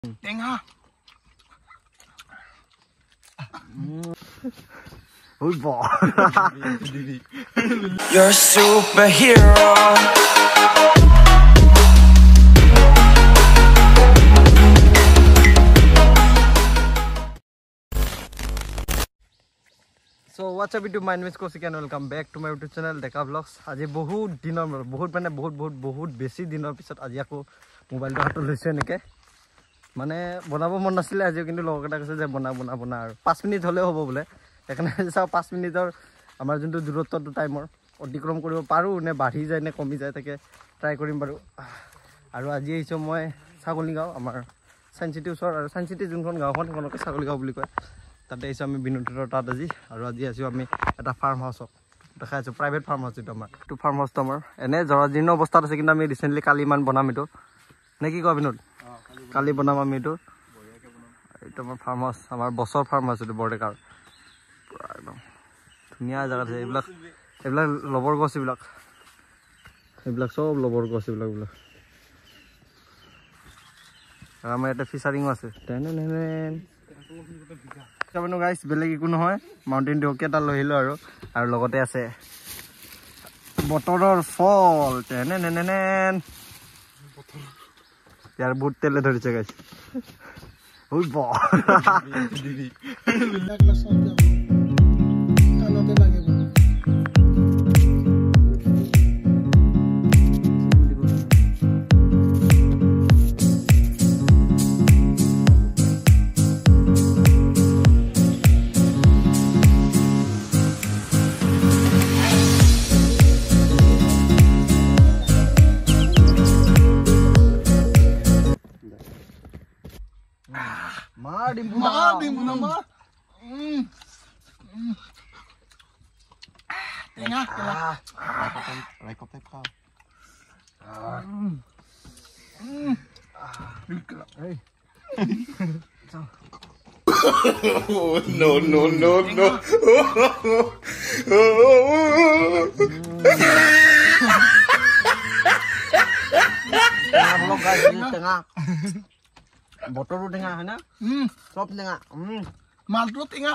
টেঙা ওই বা You're a superhero. So what's up YouTube, my name is Kosik and welcome back to my YouTube channel Deka Vlogs. আজি বহুত দিনৰ বহুত বেছি দিনৰ পিছত আজি আকৌ মোবাইলটো হাতত লৈছে এনেকে মানে বনাব মন নাছিলে আজি, কিন্তু লগৰকেইটা কৈছে যে বনা আৰু 5 মিনিট হ'লে হ'ব বোলে। সেইকাৰণে চাও 5 মিনিটৰ আমাৰ যোনটো দূৰত্বটো টাইমৰ অতিক্ৰম কৰিব পাৰোঁ নে বাঢ়ি যায় নে কমি যায়, তাকে ট্ৰাই কৰিম বাৰু। আৰু আজি আহিছোঁ মই ছাগলীগাঁও, আমাৰ চাইন্স চিটিৰ ওচৰ, আৰু চাইন্স চিটি যোনখন গাঁওখন সেইখনকে ছাগলীগাঁও বুলি কয়। তাতে আহিছোঁ আমি বিনোদৰ তাত আজি, আৰু আজি আছোঁ আমি এটা ফাৰ্ম হাউচত দেখাই আছোঁ, প্ৰাইভেট ফাৰ্ম হাউচ এইটো আমাৰ। এইটো ফাৰ্ম হাউচটো আমাৰ এনেই জৰাজীৰ্ণ অৱস্থাত আছে, কিন্তু আমি ৰিচেণ্টলি কালি ইমান বনাম এইটো, নে কি কোৱা বিনোদ? কালি বনাম আমি এইটো আমাৰ ফাৰ্ম হাউচ, আমাৰ বছৰ ফাৰ্ম হাউচ এইটো বৰডেকাৰ। পূৰা একদম ধুনীয়া জেগাত আছে। এইবিলাক লবৰ গছ, এইবিলাক চব লবৰ গছ এইবিলাক। আৰু আমাৰ ইয়াতে ফিচাৰিঙো আছে। গাইছ বেলেগ একো নহয়, মাউণ্টেইন ডিউকে এটা লৈ আহিলোঁ আৰু লগতে আছে বতৰৰ ফল। ইয়াৰ বহুত তেলে ধৰিছে গাইছ। ওই বা no. বতৰো টেঙা হয় না, চব টেঙা, মালটো টেঙা।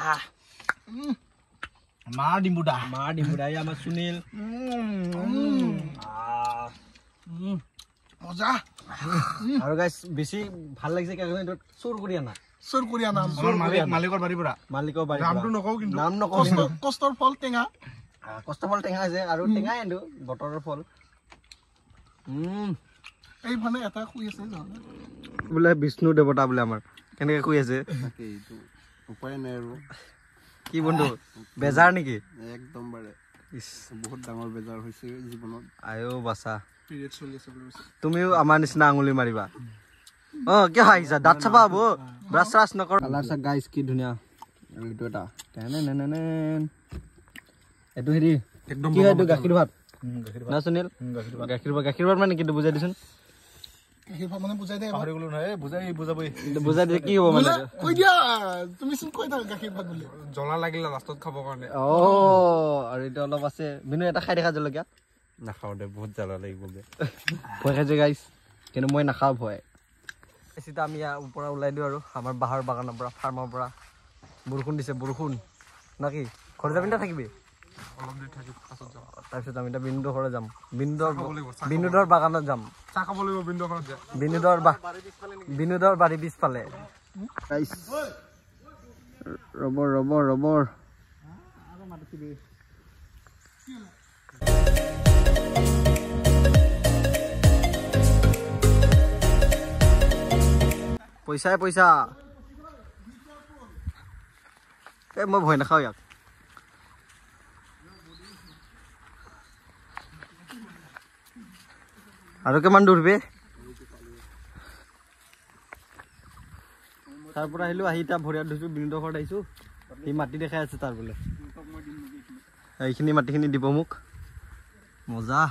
মাৰ ডিম্বুদা আমাৰ সুনীল মজা। আৰু গাইছ বেছি ভাল লাগিছে চুৰ কৰি আনা মালিকৰ বাৰীৰ পৰা, নামটো নকওঁ কিন্তু নাম নকওঁ, কষ্টৰ ফল টেঙা, কষ্ট ফল টেঙা হৈছে আৰু টেঙাই এনো বতৰৰ ফল। এইফালে এটা শুই আছে বোলে বিষ্ণু দেৱতা বোলে আমাৰ, কেনেকে শুই আছে উপায় নাই আৰু। কি বন্ধু বেজাৰ নেকি? একদম বাৰে বহুত ডাঙৰ বেজাৰ হৈছে জীৱনত। আয়ো বাচা, পিৰিয়ড চলি আছে বুলি কৈছে। তুমিও আমাৰ নিচিনা আঙুলি মাৰিবা। কিয় হাঁহিছা? দাঁত চাবা হ'ব, ব্ৰাছ চ্ৰাছ নকৰ। কালাৰ চাক গাইছ কি ধুনীয়া। আৰু এইটো এটা এইটো হেৰি কি হয়, এইটো গাখীৰ ভাত না সুনীল? গাখীৰ ভাত মানে কিন্তু বুজাই দিছোন। বুজাই দিয়ে কি হ'ব মানে? জ্বলা লাগিলে লাষ্টত খাবৰ কাৰণে। আৰু এইটো অলপ আছে বিনু, এটা খাই দেখা জলকীয়া। নাখাওঁ দে, বহুত জ্বালা লাগিব দে। ভয় খাইছে গাইছ, কিন্তু মই নাখাওঁ ভয়। চিধা আমি ইয়াৰ পৰা ওলাই দিওঁ আৰু আমাৰ বাঁহৰ বাগানৰ পৰা, ফাৰ্মৰ পৰা। বৰষুণ দিছে, বৰষুণ না কি? ঘৰত যাবি না থাকিবি? অলপ দেৰি থাকি পাছত যাম। তাৰপিছত আমি এতিয়া বিনোদৰ ঘৰত যাম, বিনোদৰ বাগানত যাম। চাহ খাব লাগিব বিনোদৰ ঘৰত যায়। বিনোদৰ বাৰী পিছফালে। ৰবৰ পইচা মই ভয় নাখাওঁ ইয়াক। আৰু কিমান দূৰ বে? তাৰ পৰা আহিলোঁ, আহি এতিয়া ভৰি হাত ধুইছোঁ, বিনোদৰ ঘৰত আহিছোঁ। সি মাটি দেখাই আছে তাৰ বোলে, এইখিনি মাটিখিনি দিব মোক। মজা।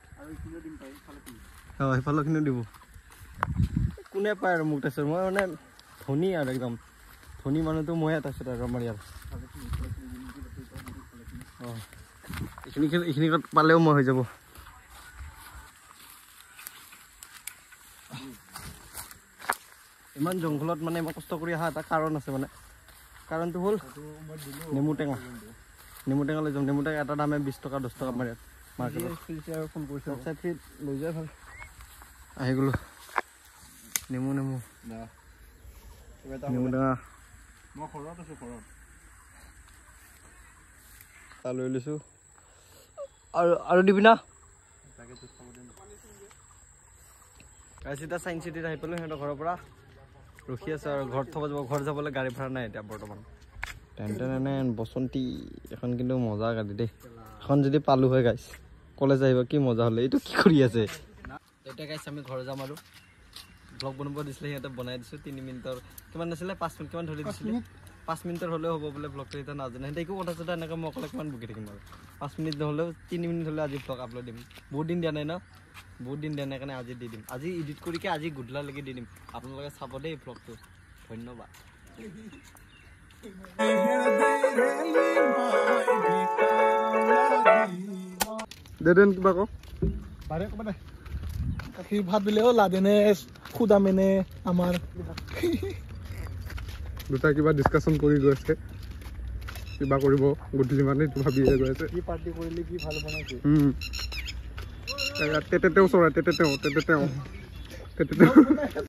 সেইফালৰখিনিও দিব। কোনে পায় আৰু মোক, তাৰপিছত মই মানে ধনী আৰু একদম ধনী মানুহটো ময়ে, তাৰপিছত আৰু আমাৰ ইয়াৰ এইখিনি পালেও মই হৈ যাব। ইমান জংঘলত মানে ইমান কষ্ট কৰি অহা এটা কাৰণ আছে মানে কাৰণটো হ'ল নেমু টেঙা লৈ যাম নেমু টেঙা এটা দামে 20 টকা 10 টকা আমাৰ ইয়াত মাৰ্কেটত ফোন কৰিছোঁ লৈ যায় ভাল আহি গ'লো নেমু টেঙা মই ঘৰত আছোঁ ঘৰত তা লৈ লৈছোঁ আৰু দিবি না চিধা চাইন্স চিটিত আহি পালোঁ সিহঁতৰ ঘৰৰ পৰা ৰখি আছে আৰু ঘৰত থ'ব যাব ঘৰ যাবলৈ গাড়ী ভাড়া নাই এতিয়া বৰ্তমান টেন বসন্তী এখন কিন্তু মজা গাড়ী দেই এখন যদি পালোঁ হয় গাইছ কলেজ আহিব কি মজা হ'লে এইটো কি কৰি আছে এতিয়া গাইছ আমি ঘৰ যাম আৰু ব্লগ বনাব দিছিলে সিহঁতে বনাই দিছোঁ 3 মিনিটৰ কিমান আছিলে 5 মিনিট কিমান ধৰি দিছিলে 5 মিনিটৰ হ'লেও হ'ব বোলে ব্লগটো এতিয়া নাজানে সিহঁতে একো কথা চথা এনেকৈ মই অকলে কিমান বকি থাকিম আৰু 5 মিনিট নহ'লেও 3 মিনিট হ'লে আজি ব্লগ আপলোড দিম বহুত দিন দিয়া নাই ন বহুত দিন দিয়া নাই কাৰণে আজি দি দিম আজি এডিট কৰিকে আজি গুডলালৈকে দি দিম আপোনালোকে চাব দেই ব্লগটো ধন্যবাদ দেন কিবা কওক পাৰে ক'ব দে গাখীৰ ভাত দিলে হ'ল লাদেনে খুদা মেনে আমাৰ দুটা কিবা ডিছকাশ্যন কৰি গৈ আছে কিবা কৰিব গধূলি মানে এইটো ভাবিয়ে গৈ আছে কি পাৰ্টি কৰিলে কি ভাল বনাইছে তেতেতেও চৰাই তেতেতেও